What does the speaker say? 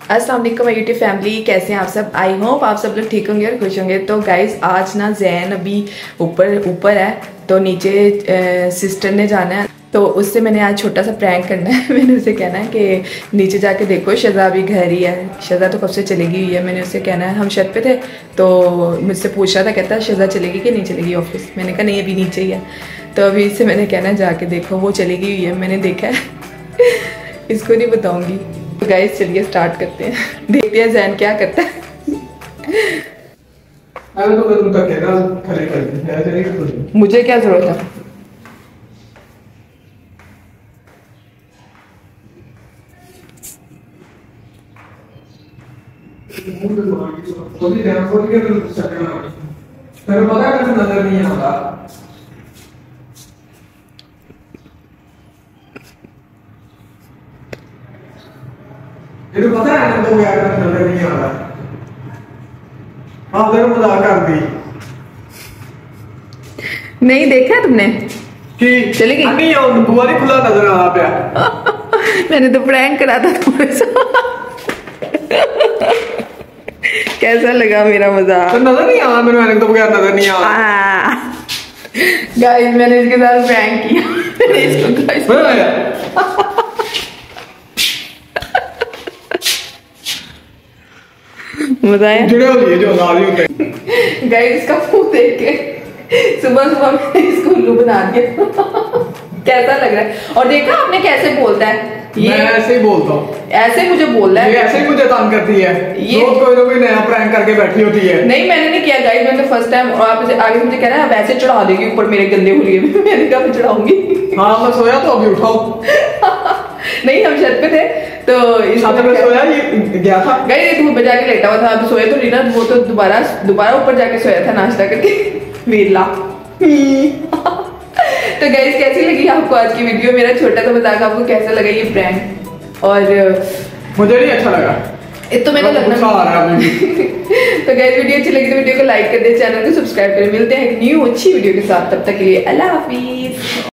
अस्सलाम वालेकुम YouTube family, कैसे हैं आप सब। आई होप आप सब लोग ठीक होंगे और खुश होंगे। तो गाइज आज ना जैन अभी ऊपर है, तो नीचे सिस्टर ने जाना है, तो उससे मैंने आज छोटा सा प्रैंक करना है। मैंने उसे कहना है कि नीचे जाके देखो शज़ा अभी घर ही है। शज़ा तो कब से चलेगी हुई है। मैंने उससे कहना है, हम छत पे थे तो मुझसे पूछ रहा था, कहता है शज़ा चलेगी कि नहीं चलेगी ऑफिस। मैंने कहा नहीं अभी नीचे ही है। तो अभी इससे मैंने कहना है जाके देखो, वो चलेगी हुई है, मैंने देखा है। इसको नहीं बताऊंगी। तो गाइस चलिए स्टार्ट करते हैं, देखते हैं जैन क्या करता है। मुझे क्या जरूरत है। नजर नहीं आता। पता है तो यार नजर नहीं आ रहा। हाँ जरूर मजाक कर दी। नहीं देखा तुमने कि चलेगी नहीं और बुआ ने खुला नजर आ रहा पे। मैंने तो प्रैंक करा था तुम्हारे साथ। कैसा लगा मेरा मजाक। तो नजर नहीं आ रहा मैंने तो बगैर नजर नहीं आ रहा। गाइस मैंने इसके साथ प्रैंक किया। मैंने इसको मजा आया। जुड़े हो लिए जो नाली होते हैं। गाइस इसका मुंह देख के सुबह सुबह मैंने इसको उल्लू बना दिया। कैसा लग रहा है। और देखा आपने कैसे बोलता है ये। मैं ऐसे ही बोलता हूँ। ऐसे मुझे बोल रहा है। ये ऐसे ही मुझे तंग करती है। ये रोज कोई ना कोई नया प्रैंक करके बैठी होती है। नहीं मैंने नहीं किया गाइस, मैंने तो फर्स्ट टाइम। और आप आगे मुझे कह रहा है वैसे चढ़ा देगी ऊपर मेरे गंदे हुलिये में। मैंने कहा चढ़ाऊंगी। हाँ मैं सोया तो अभी उठाओ। नहीं हम छत पे थे तो इस सोया ये गया था। गाइस धूप में जाके लेटा हुआ था। अभी सोया तो नहीं ना, वो तो दोबारा ऊपर जाके सोया था नाश्ता करके। वेला। तो गाइस कैसी लगी आपको आज की वीडियो, मेरा छोटा सा मजाक आपको कैसा लगा ये प्रैंक। और मुझे नहीं अच्छा लगा। तो मैंने लगना तो गाइस वीडियो अच्छी लगी तो वीडियो को लाइक कर दे, चैनल को सब्सक्राइब करें। मिलते हैं एक न्यू अच्छी वीडियो के साथ, तब तक के लिए अल्लाह हाफिज।